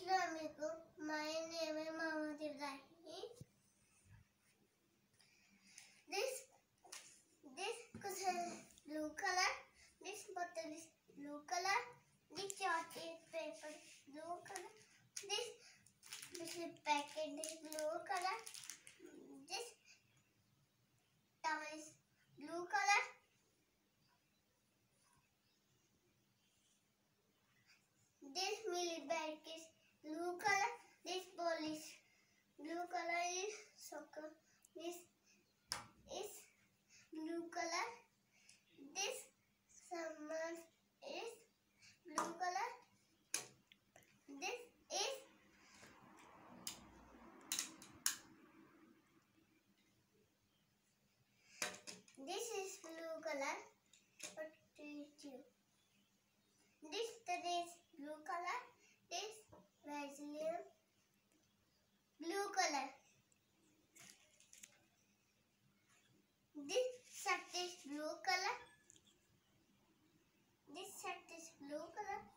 Assalamualaikum. My name is Mohammed Ibrahim. This cushion is blue color. This bottle is blue color. This chart is paper blue color. This biscuit packet is blue color. This towel is blue color. This milk bag is blue color. This bowl is blue color. Is soccer. This is blue color. This saman is blue color. This is blue color. What do you do? This is blue color. This Vaseline blue color. This shirt is blue color. This shirt is blue color.